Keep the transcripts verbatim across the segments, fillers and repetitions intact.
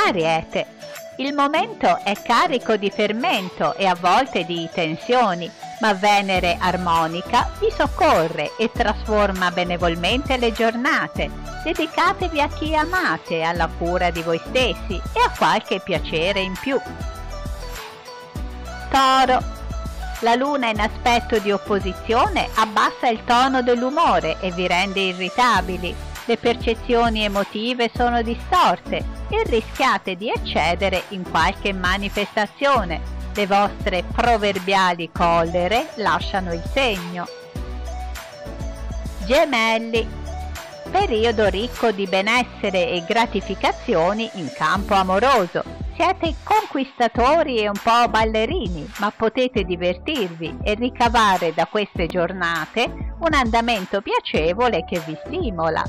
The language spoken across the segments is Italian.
Ariete. Il momento è carico di fermento e a volte di tensioni, ma Venere armonica vi soccorre e trasforma benevolmente le giornate. Dedicatevi a chi amate, alla cura di voi stessi e a qualche piacere in più. Toro. La luna in aspetto di opposizione abbassa il tono dell'umore e vi rende irritabili. Le percezioni emotive sono distorte e rischiate di eccedere in qualche manifestazione. Le vostre proverbiali collere lasciano il segno. Gemelli. Periodo ricco di benessere e gratificazioni in campo amoroso. Siete conquistatori e un po' ballerini, ma potete divertirvi e ricavare da queste giornate un andamento piacevole che vi stimola.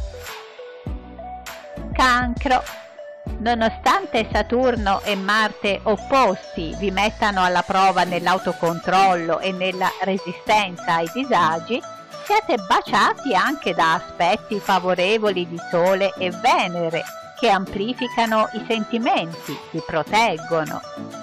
Cancro. Nonostante Saturno e Marte opposti vi mettano alla prova nell'autocontrollo e nella resistenza ai disagi, siete baciati anche da aspetti favorevoli di Sole e Venere, che amplificano i sentimenti, vi proteggono.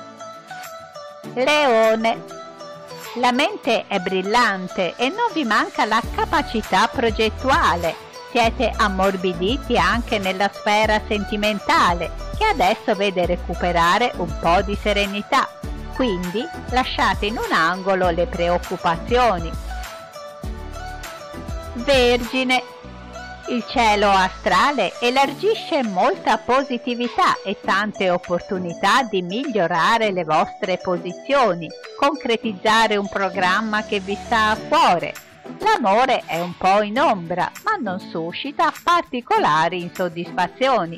Leone. La mente è brillante e non vi manca la capacità progettuale. Siete ammorbiditi anche nella sfera sentimentale, che adesso vede recuperare un po' di serenità. Quindi lasciate in un angolo le preoccupazioni. Vergine. Il cielo astrale elargisce molta positività e tante opportunità di migliorare le vostre posizioni, concretizzare un programma che vi sta a cuore. L'amore è un po' in ombra, ma non suscita particolari insoddisfazioni.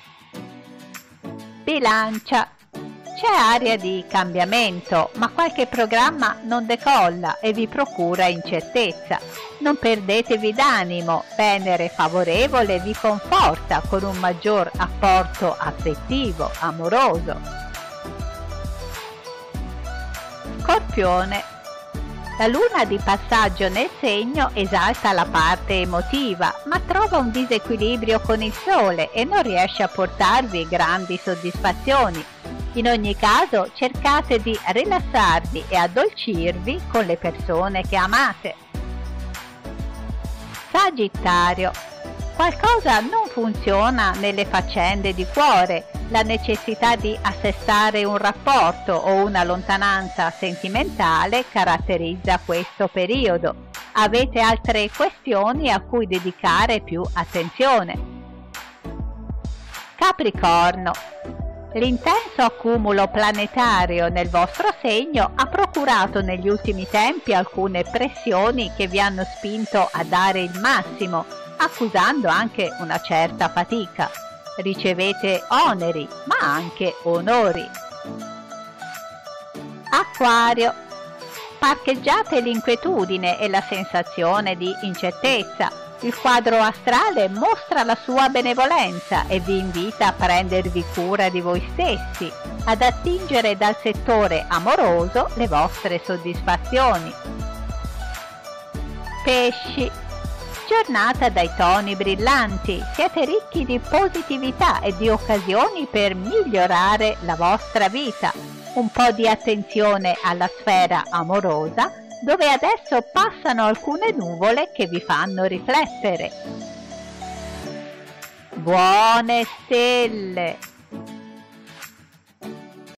Bilancia. C'è aria di cambiamento, ma qualche programma non decolla e vi procura incertezza. Non perdetevi d'animo, Venere favorevole vi conforta con un maggior apporto affettivo, amoroso. Scorpione. La luna di passaggio nel segno esalta la parte emotiva, ma trova un disequilibrio con il sole e non riesce a portarvi grandi soddisfazioni. In ogni caso cercate di rilassarvi e addolcirvi con le persone che amate. Sagittario. Qualcosa non funziona nelle faccende di cuore. La necessità di assestare un rapporto o una lontananza sentimentale caratterizza questo periodo. Avete altre questioni a cui dedicare più attenzione. Capricorno. L'intenso accumulo planetario nel vostro segno ha procurato negli ultimi tempi alcune pressioni che vi hanno spinto a dare il massimo, accusando anche una certa fatica. Ricevete oneri, ma anche onori. Acquario. Parcheggiate l'inquietudine e la sensazione di incertezza. Il quadro astrale mostra la sua benevolenza e vi invita a prendervi cura di voi stessi, ad attingere dal settore amoroso le vostre soddisfazioni. Pesci. Giornata dai toni brillanti, siete ricchi di positività e di occasioni per migliorare la vostra vita. Un po' di attenzione alla sfera amorosa, dove adesso passano alcune nuvole che vi fanno riflettere. Buone stelle!